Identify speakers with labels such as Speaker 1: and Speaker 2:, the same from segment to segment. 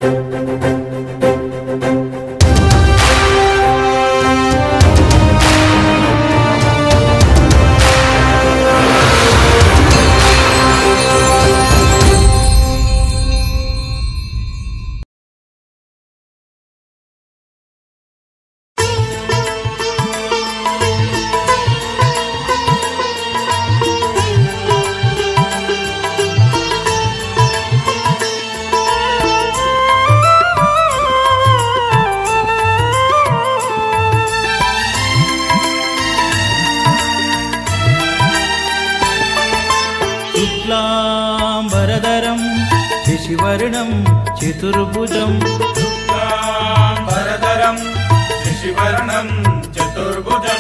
Speaker 1: శుక్లాంబరధరం శశివర్ణం చతుర్భుజం
Speaker 2: శుక్లాంబరధరం శశివర్ణం చతుర్భుజం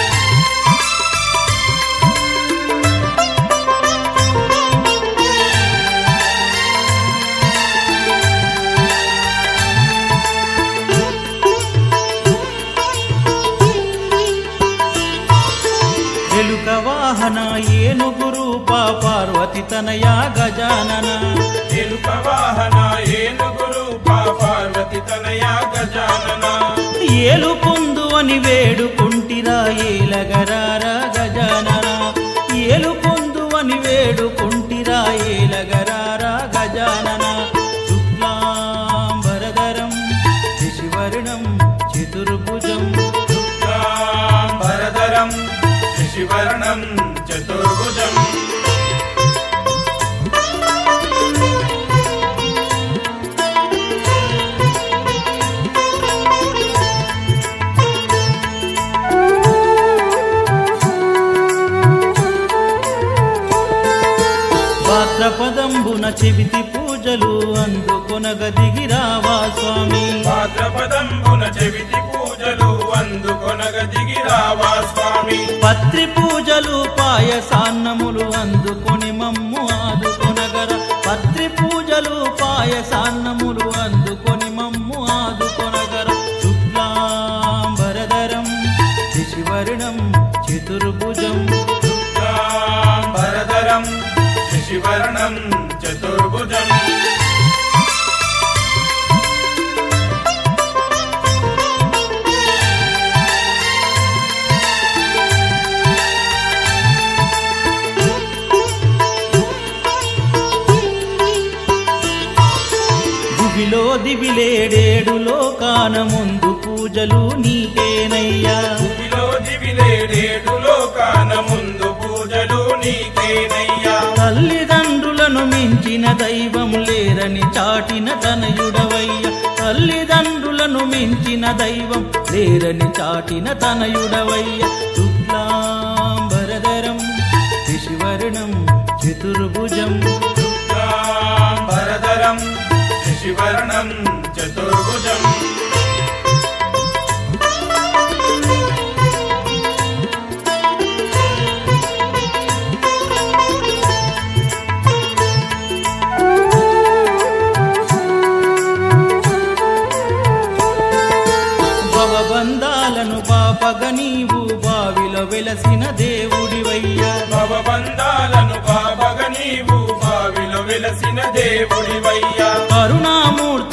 Speaker 1: ఎలుక వాహన ఏనుగు రూప పార్వతి తనయా గజానన
Speaker 2: ఎలుక వాహన ఏనుగు రూప పార్వతి తనయా గజానన
Speaker 1: ఏలుకుందు అని వేడుకుంటిరా ఏలగరారా గజానన ఏలుకుందు అని వేడుకుంటిరా ఏలగరారా గజానన శుక్లాంబరధరం శశివర్ణం చతుర్భుజం
Speaker 2: శుక్లాంబరధరం శశివర్ణం చతుర్భుజం
Speaker 1: భాద్రపదంబున చెవితి పూజలు అందుకొనగ దిగిరావా స్వామి
Speaker 2: భాద్రపదంబున చెవితి పూజలు అందుకొనగ దిగిరావా స్వామి
Speaker 1: పత్రి పూజలు పాయసాన్నములు అందుకొని మమ్ము ఆదుకొనగర పత్రి పూజలు పాయసాన్నములు అందుకొని మమ్ము ఆదుకొనగర శుక్లాంబరధరం శశివర్ణం చతుర్భుజం
Speaker 2: శుక్లాంబరధరం శశివర్ణం చతుర్భుజం
Speaker 1: భువిలో దివిలేడేడు లోకాన ముందు పూజలు నీకేనయ్యా
Speaker 2: భూమిలో దివిలేడేడు లోకాన ముందు పూజలు నీకేనయ్యా
Speaker 1: తల్లిదండ్రులను మించిన దైవం లేరని చాటిన తనయుడవయ్య తల్లిదండ్రులను మించిన దైవం లేరని చాటిన తనయుడవయ్య శుక్లాంబరధరం శశివర్ణం చతుర్భుజం
Speaker 2: శుక్లాంబరధరం శశివర్ణం చతుర్భుజం
Speaker 1: భవబంధాలను పాపగ నీవు బావిలో వెలసిన దేవుడివయ్యా
Speaker 2: భవబంధాలను బాబగ నీవు బావిలో వెలసిన దేవుడివయ్యా
Speaker 1: కరుణామూర్తి